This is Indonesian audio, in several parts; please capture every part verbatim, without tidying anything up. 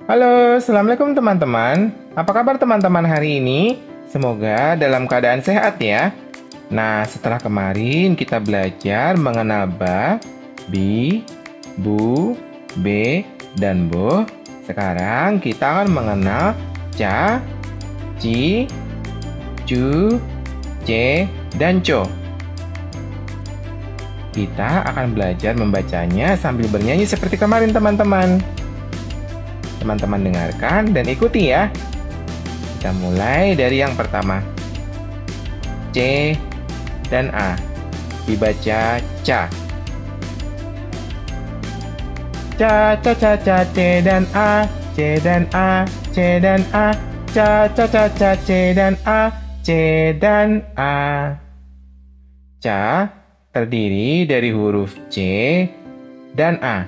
Halo, Assalamualaikum teman-teman. Apa kabar teman-teman hari ini? Semoga dalam keadaan sehat ya. Nah, setelah kemarin kita belajar mengenal ba, bi, bu, be, dan bo. Sekarang kita akan mengenal ca, ci, cu, ce, dan co. Kita akan belajar membacanya sambil bernyanyi seperti kemarin teman-teman. Teman-teman dengarkan dan ikuti ya. Kita mulai dari yang pertama. C dan A. Dibaca ca. Ca, ca, ca, ca, C dan A. C dan A, C dan A. Ca, ca, ca, ca, C dan A. C dan A. Ca terdiri dari huruf C dan A.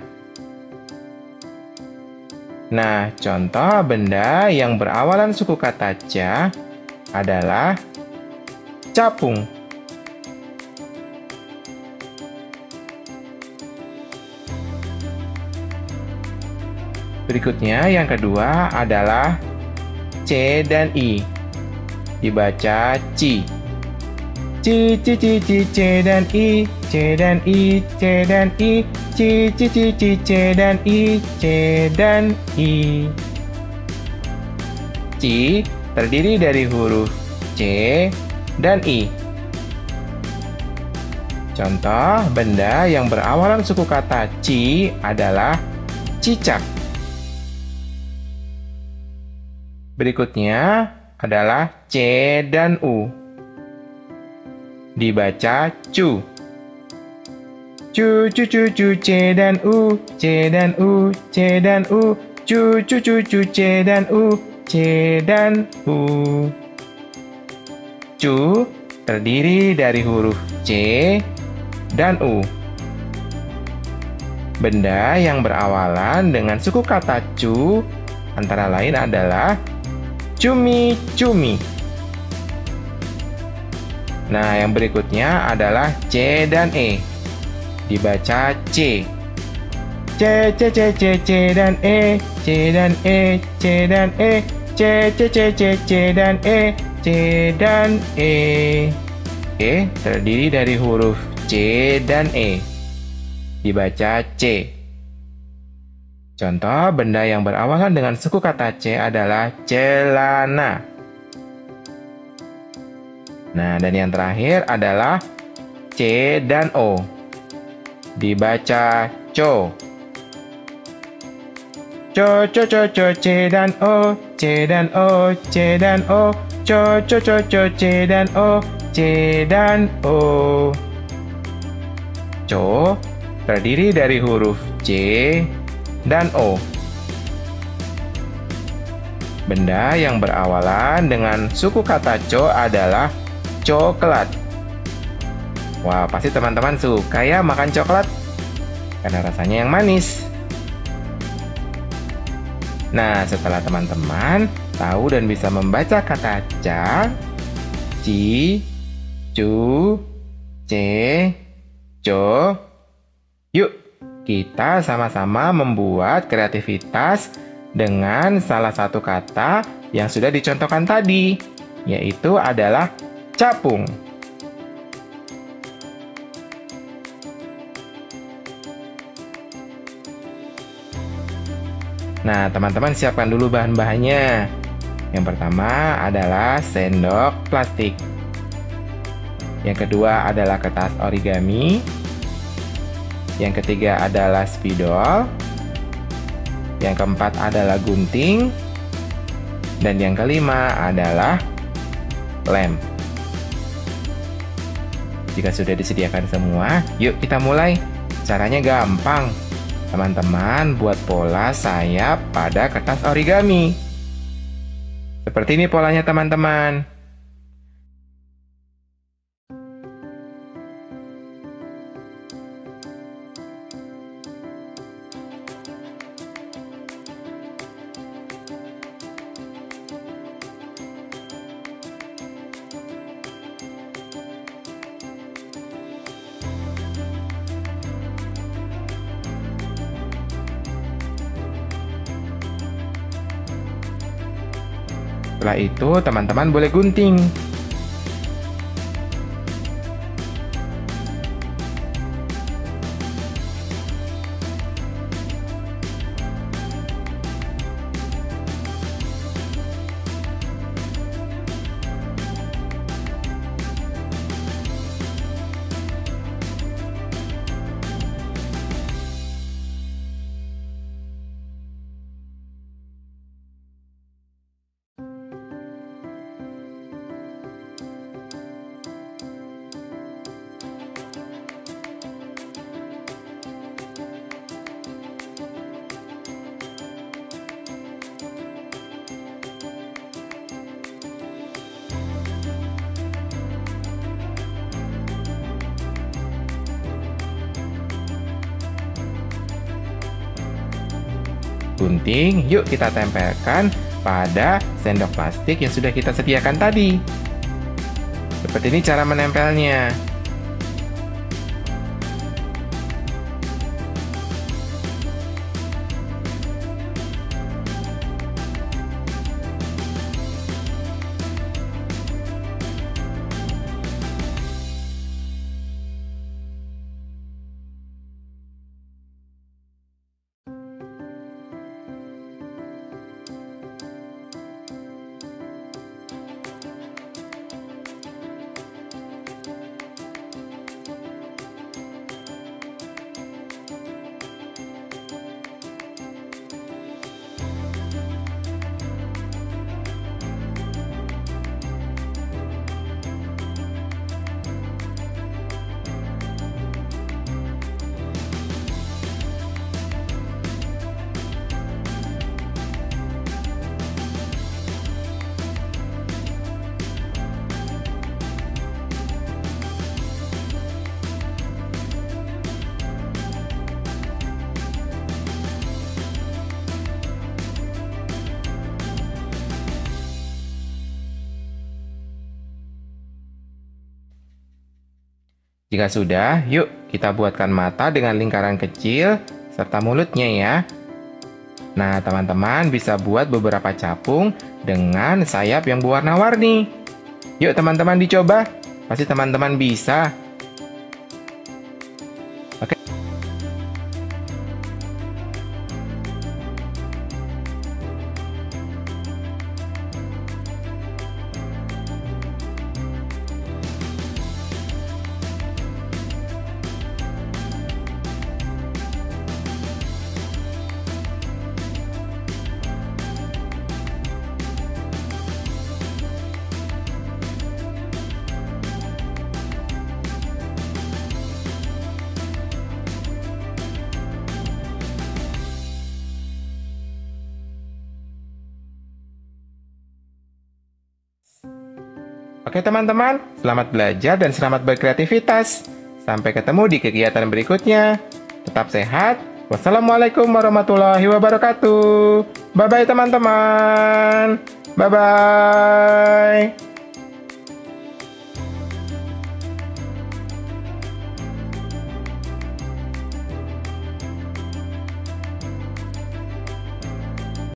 Nah, contoh benda yang berawalan suku kata ca adalah capung. Berikutnya yang kedua adalah C dan I. Dibaca ci. Ci, ci, ci, ci, C dan I, C dan I, C dan I, ci, ci, ci, ci, C dan I, C dan I. Ci terdiri dari huruf C dan I. Contoh benda yang berawalan suku kata ci adalah cicak. Berikutnya adalah C dan U. Dibaca cu. Cu, cu, cu, cu, C dan U, C dan U, C dan U, cu, cu, cu, cu, C dan U, C dan U. Cu terdiri dari huruf C dan U. Benda yang berawalan dengan suku kata cu antara lain adalah cumi-cumi. Nah, yang berikutnya adalah C dan E. Dibaca C. C, C, C, C, C dan E, C dan E, C dan E, C, C, C, C, C dan E, C dan E. E terdiri dari huruf C dan E. Dibaca C. Contoh benda yang berawalan dengan suku kata C adalah celana. Nah, dan yang terakhir adalah C dan O. Dibaca co. Co, co, co, co, C dan O, C dan O, C dan O, co, co, co, co, C dan O, C dan O. Co terdiri dari huruf C dan O. Benda yang berawalan dengan suku kata co adalah coklat. Wah, pasti teman-teman suka ya makan coklat karena rasanya yang manis. Nah, setelah teman-teman tahu dan bisa membaca kata ca, ci, cu, ce, co, yuk kita sama-sama membuat kreativitas dengan salah satu kata yang sudah dicontohkan tadi, yaitu adalah capung. Nah, teman-teman siapkan dulu bahan-bahannya. Yang pertama adalah sendok plastik. Yang kedua adalah kertas origami. Yang ketiga adalah spidol. Yang keempat adalah gunting. Dan yang kelima adalah lem. Jika sudah disediakan semua, yuk kita mulai. Caranya gampang. Teman-teman buat pola sayap pada kertas origami. Seperti ini polanya teman-teman. Setelah itu, teman-teman boleh gunting. Gunting, yuk kita tempelkan pada sendok plastik yang sudah kita sediakan tadi. Seperti ini cara menempelnya. Jika sudah, yuk kita buatkan mata dengan lingkaran kecil serta mulutnya ya. Nah, teman-teman bisa buat beberapa capung dengan sayap yang berwarna-warni. Yuk teman-teman dicoba, pasti teman-teman bisa. Oke. Oke teman-teman, selamat belajar dan selamat berkreativitas. Sampai ketemu di kegiatan berikutnya. Tetap sehat. Wassalamualaikum warahmatullahi wabarakatuh. Bye-bye teman-teman. Bye-bye.